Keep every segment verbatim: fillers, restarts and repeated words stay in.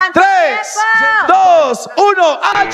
tres, dos, uno, ¡a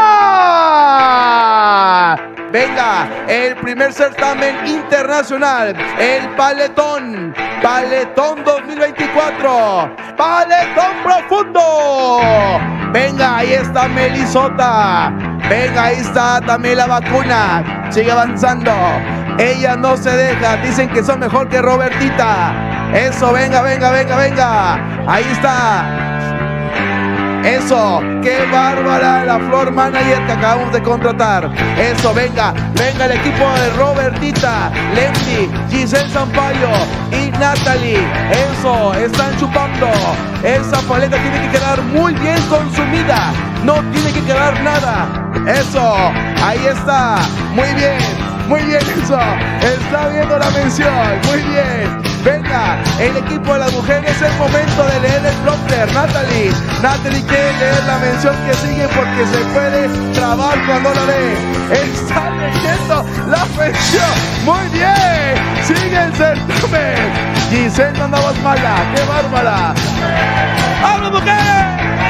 chupar! Venga, el primer certamen internacional, el Paletón, Paletón dos mil veinticuatro, Paletón profundo. Venga, ahí está Melisota. Venga, ahí está también la vacuna. Sigue avanzando. Ella no se deja. Dicen que son mejor que Robertita. Eso, venga, venga, venga, venga. Ahí está. Eso, qué bárbara la floor manager que acabamos de contratar. Eso, venga, venga el equipo de Robertita, Lendy, Giselle Sampaio y Natalie. Eso, están chupando. Esa paleta tiene que quedar muy bien consumida. No tiene que quedar nada. Eso, ahí está. Muy bien, muy bien eso. Está viendo la mención, muy bien. Venga, el equipo de las mujeres, es el momento de leer el prompter. Natalie, Natalie quiere leer la mención que sigue porque se puede trabar cuando la lee. Está leyendo la mención. Muy bien, sigue el certamen. Giselle no andabas mala, qué bárbara. ¡Vamos, mujeres!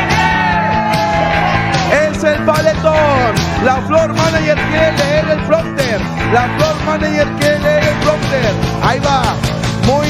Es el Paletón. La floor manager quiere leer el prompter. La floor manager quiere leer el prompter. Ahí va. Muy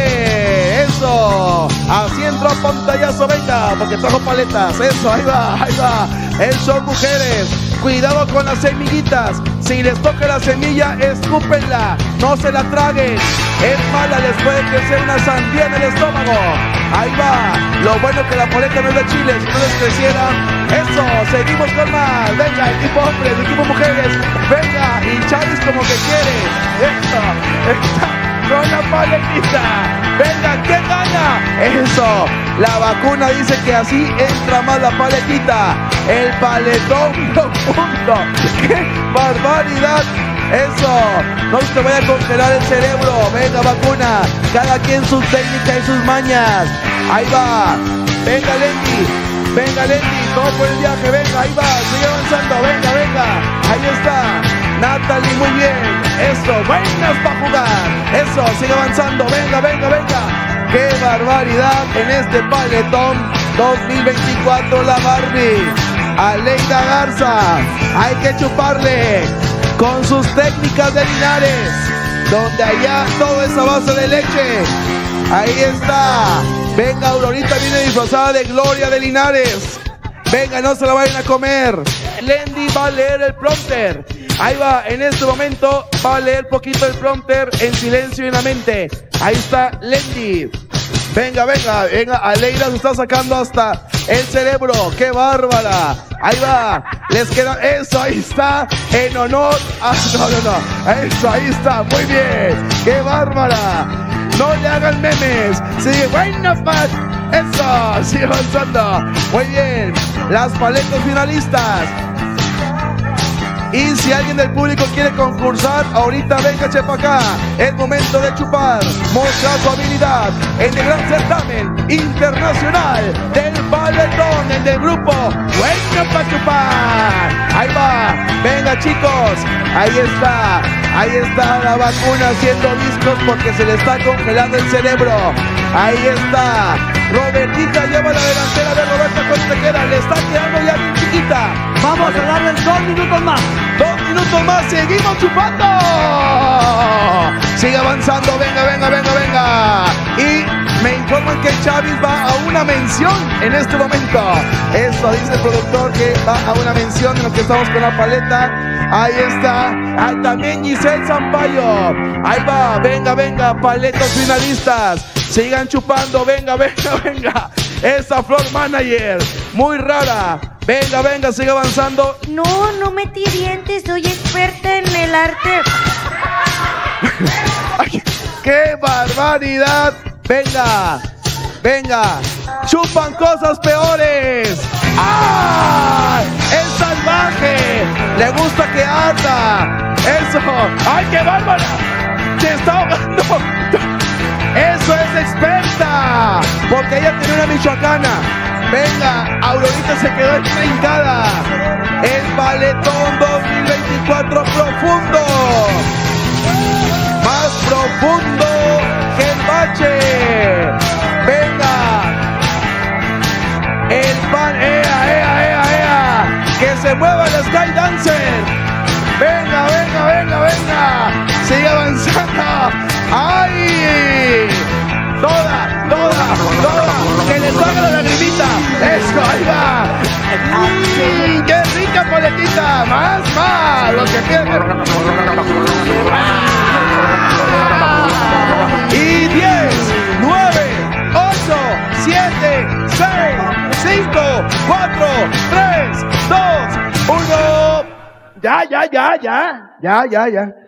bien, eso. Así entró a pantallazo, venga, porque trajo paletas. Eso, ahí va, ahí va. El show, mujeres. Cuidado con las semillitas. Si les toca la semilla, escúpenla. No se la traguen. Es mala, les puede crecer una sandía en el estómago. Ahí va. Lo bueno que la paleta no es de chile. Si no les creciera. Eso, seguimos con más. Venga, equipo hombres, equipo mujeres. Venga, y Chavis como que quiere. Eso, está con la paletita. Venga, ¿quién gana? Eso, la vacuna dice que así entra más la paletita. El paletón profundo. ¡Qué barbaridad! Eso, no se vaya a congelar el cerebro. Venga, vacuna. Cada quien su técnica y sus mañas. Ahí va. Venga, Lendy. Venga, Lendy. Todo por el viaje. Venga, ahí va. Sigue avanzando. Venga, venga. Ahí está. Natalie, muy bien. Eso, buenas para jugar. Eso, sigue avanzando. Venga, venga, venga. ¡Qué barbaridad en este Paletón dos mil veinticuatro! La Barbie. Aleida Garza. Hay que chuparle con sus técnicas de Linares, donde allá todo es a base de leche. Ahí está. Venga, Aurorita viene disfrazada de Gloria de Linares. Venga, no se la vayan a comer. Lendy va a leer el prompter. Ahí va, en este momento va a leer poquito el prompter en silencio y en la mente. Ahí está Lendy. Venga, venga, venga, Aleida se está sacando hasta el cerebro. ¡Qué bárbara! Ahí va, les queda eso, ahí está, en honor a... No, no, no, eso, ahí está, muy bien. ¡Qué bárbara! No le hagan memes. Sigue, bueno, Pat. Eso, sigue avanzando. Muy bien, las paletas finalistas. Y si alguien del público quiere concursar, ahorita venga, chepa acá. Es momento de chupar. Mostrar su habilidad en el gran certamen internacional del Paletón, el del grupo Bueno para Chupar. Ahí va. Venga, chicos. Ahí está. Ahí está la vacuna haciendo discos porque se le está congelando el cerebro. Ahí está. Robertita lleva la delantera de Roberta. ¿Cuánto te queda? Le está quedando ya bien chiquita. Vamos a darle dos minutos más. Dos minutos más, seguimos chupando. Sigue avanzando, venga, venga, venga, venga. Y me informan que Chavis va a una mención en este momento. Eso dice el productor, que va a una mención en lo que estamos con la paleta. Ahí está. Ah, también Giselle Sampaio. Ahí va, venga, venga, paletos finalistas. Sigan chupando, venga, venga, venga. Esa floor manager, muy rara. Venga, venga, sigue avanzando. No, no metí dientes, soy experta en el arte. Ay, ¡qué barbaridad! Venga, venga, chupan cosas peores. ¡Ah! ¡Es salvaje! Le gusta que arda. Eso. ¡Ay, qué bárbara! ¡Se está ahogando! ¡Eso es experta! Porque ella tiene una michoacana. Venga, Aurorita se quedó estrincada. El Paletón dos mil veinticuatro profundo. Más profundo que el bache. Venga. El pan, ea, ea, ea, ea. Que se mueva el Sky Dancer. Venga, venga, venga, venga. Sigue avanzando. ¡Ay! Toda, toda, toda. Que le salga la lagrimita. Eso, ahí va. Mm, ¡Qué rica paletita! Más, más. Lo que tiene. Y diez, nueve, ocho, siete, seis, cinco, cuatro, tres, dos, uno. Ya, ya, ya, ya. Ya, ya, ya.